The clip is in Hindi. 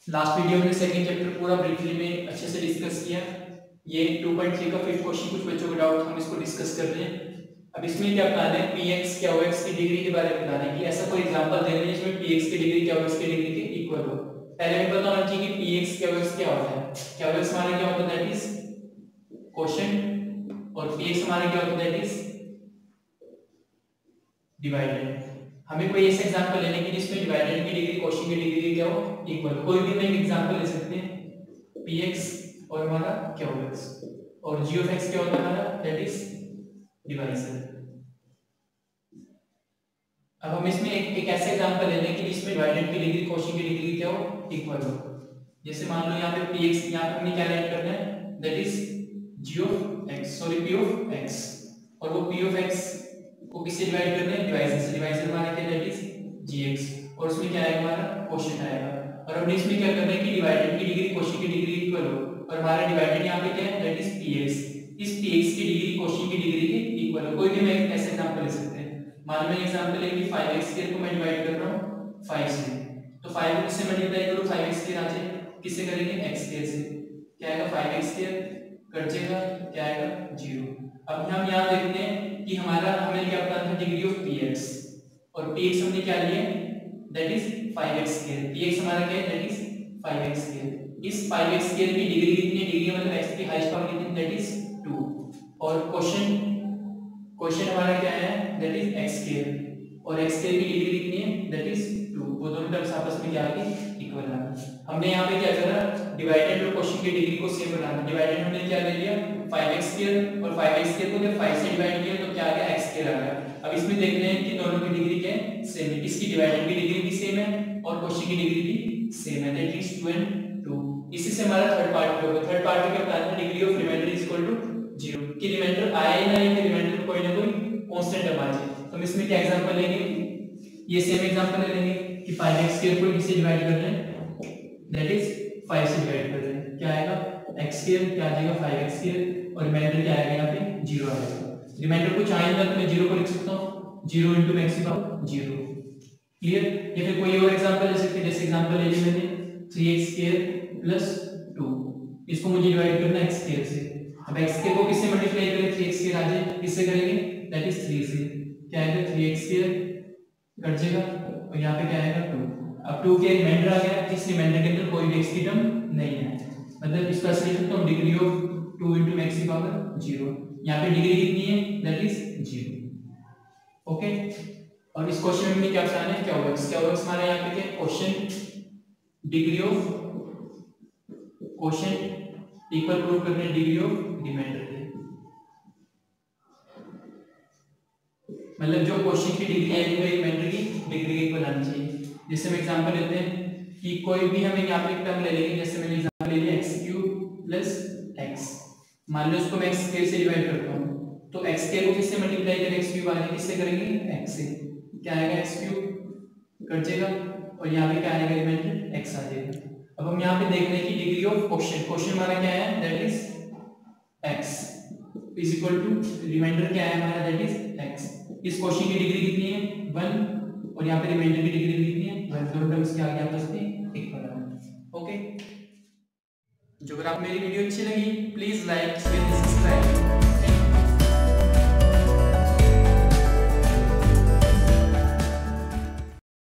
लास्ट वीडियो में सेकंड चैप्टर पूरा ब्रीफली में अच्छे से डिस्कस किया। ये 2.3 का फिफ्थ क्वेश्चन, कुछ बच्चों को डाउट, हम इसको डिस्कस कर रहे हैं। अब इसमें क्या बताना है, px क्या qx की डिग्री के बारे में बताना है कि ऐसा कोई एग्जांपल दे दें जिसमें px की डिग्री qx की डिग्री के इक्वल हो। पहले हमें पता होना चाहिए कि px qx क्या होता है। qx हमारा क्या होता है, दैट इज क्वोशिएंट, और px हमारा क्या होता है, दैट इज डिवाइडेंड। हमें कोई ऐसा एग्जांपल लेने की जिसमें डिवाइडेंड की डिग्री क्वोशिएंट की डिग्री क्या हो, इक्वल। कोई भी हम एक एग्जांपल ले सकते हैं, px और हमारा qx, और g of x क्या होता है हमारा, दैट इज डिवाइजर। अब हम इसमें एक ऐसा एग्जांपल ले लें कि जिसमें डिवाइडेंड की डिग्री क्वोशिएंट की डिग्री क्या हो, इक्वल हो। जैसे मान लो यहाँ पे px, यहाँ पे हमने क्या राइट करना है, that is g of x, sorry p of x, और वो p of x को किससे डिवाइड करना है, डिवाइजर से। डिवाइजर हमारा क्या, दैट इज gx, और उसमें क्या आएगा हमारा, क्वोशिएंट आएगा। और हमने इसमें क्या करना है कि डिवाइडेंड की डिग्री क्वोशिएंट की डिग्री इक्वल हो, और हमारा डिवाइडेंड यहाँ पे क्या है, दैट इज px। इस px की डिग्री क्वोशिएंट की डिग्री के इक्वल हो। कोई भी मैं ऐसे एग्जांपल ले सकते हैं। मान लो मैं एग्जांपल ले कि 5x² को मैं डिवाइड कर रहा हूं 5 से, तो 5 को किससे मल्टीप्लाई करूं, 5x² आ जाए, किससे करेंगे, x² से। क्या आएगा, 5x² कट जाएगा, क्या आएगा, 0। अब हम यहां देखते हैं कि हमारा हमें क्या पता था, डिग्री ऑफ px, और px हमने क्या लिया, दैट इज 5x²। px हमारा क्या है, दैट इज 5x²। इस 5x² की डिग्री कितनी है, डिग्री मतलब x की हाईएस्ट पावर कितनी, दैट इज 2, और क्वेश्चन हमारा क्या है, दैट इज x², और x² की डिग्री कितनी है, दैट इज 2। वो दोनों टर्म्स आपस में क्या आ गए, इक्वल आ गए। हमने यहाँ पे क्या करा, डिवाइडेंड और क्वेश्चन की डिग्री को सेम बनाना। डिवाइडेंड हमने क्या ले लिया, 5x², और 5x² को जब 5 से डिवाइड किया तो क्या आ गया, x² आ गया। अब इसमें देख रहे हैं कि दोनों की डिग्री क्या है, सेम है। इसकी डिवाइडेंड की डिग्री भी सेम है और क्वेश्चन की डिग्री भी सेम है, दैट इज 2 and 2। इसी से हमारा थर्ड पार्ट होगा। थर्ड पार्ट में क्या बताना है, degree of remainder is equal to 0, कि रिमाइंडर आए ना, या फिर रिमाइंडर कोई ना कोई कांस्टेंट टर्म आ जाए। तो हम इसमें क्या एग्जांपल लेंगे, ये सेम एग्जांपल ले लेंगे कि 5x² को किससे डिवाइड कर रहे हैं, दैट इज 5 से डिवाइड कर रहे हैं। क्या आएगा, x², क्या आ जाएगा 5x², और रिमाइंडर क्या आएगा, यहाँ पे 0 आएगा। रिमाइंडर कुछ आएगा तो मैं 0 को लिख सकता हूँ, 0 into x की पावर 0। क्लियर। या फिर कोई और एग्जांपल ले सकते हैं, जैसे एग्जांपल ले लिया मैंने 3x² + 2, इसको मुझे डिवाइड करना है x² से। अब x² को किससे मल्टीप्लाई करें, 3x² आ जाए, किससे करेंगे, दैट इज 3 से। क्या आएगा, 3x² कट जाएगा, और यहाँ पे क्या आएगा, 2। अब 2 के रिमाइंडर आ गया, इस रिमाइंडर के अंदर कोई भी x की टर्म नहीं है, मतलब इसका सही लिखता हूं, डिग्री ऑफ 2 into x की पावर 0। यहाँ पे डिग्री कितनी है, दैट इज 0। ओके। और इस क्वेश्चन में हमने क्या बताना है, qx हमारा यहाँ पे क्या है, question degree of question equal prove करने डिग्री ऑफ रिमाइंडर के, मतलब जो क्वेश्चन की डिग्री है वो रिमाइंडर की डिग्री के इक्वल आनी चाहिए। जैसे हम एग्जांपल लेते हैं कि कोई भी हमें यहाँ पे एक टर्म ले लेंगे, जैसे मैंने एग्जांपल ले लिया x³ + x। मान लो इसको मैं x² से डिवाइड करता हूँ, तो x² को किससे मल्टीप्लाई करें, x³ आ जाए, किससे करेंगे, x से। क्या आएगा, x³ कट जाएगा, और यहाँ पे क्या आएगा, रिमाइंडर x आ जाएगा। अब हम यहाँ पे देख रहे हैं कि डिग्री ऑफ क्वेश्चन हमारा क्या है, that is x is equal to remainder क्या है हमारा, दैट इज x। इस क्वेश्चन की डिग्री कितनी है, 1, और यहाँ पे रिमाइंडर की डिग्री कितनी है, 1। दोनों टर्म्स के आगे आपस में इक्वल है। ओके। जो अगर आप मेरी वीडियो अच्छी लगी, प्लीज लाइक, शेयर, सब्सक्राइब।